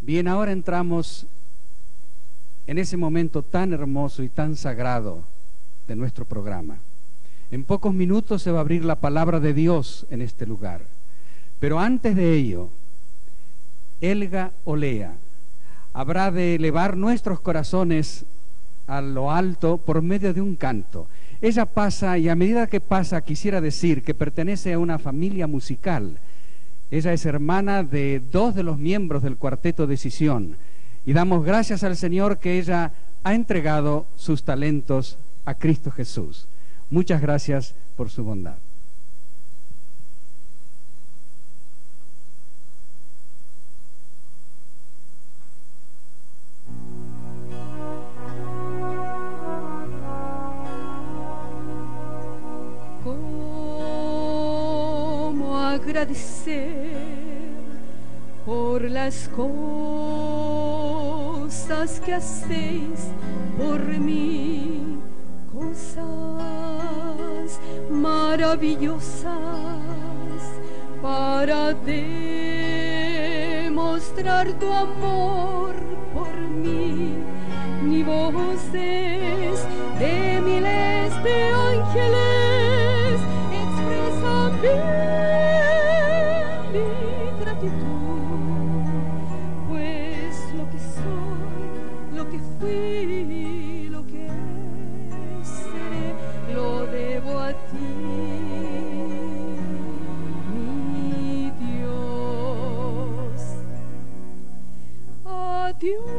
Bien, ahora entramos en ese momento tan hermoso y tan sagrado de nuestro programa. En pocos minutos se va a abrir la palabra de Dios en este lugar. Pero antes de ello, Elga Olea habrá de elevar nuestros corazones a lo alto por medio de un canto. Ella pasa, y a medida que pasa quisiera decir que pertenece a una familia musical. Ella es hermana de 2 de los miembros del Cuarteto Decisión, y damos gracias al Señor que ella ha entregado sus talentos a Cristo Jesús. Muchas gracias por su bondad. ¿Cómo agradecer por las cosas que hacéis por mí? Cosas maravillosas para demostrar tu amor por mí. Ni voces de miles de ángeles expresan bien mi gratitud, pues lo que soy, lo que fui, lo que seré, lo debo a ti, mi Dios. Adiós.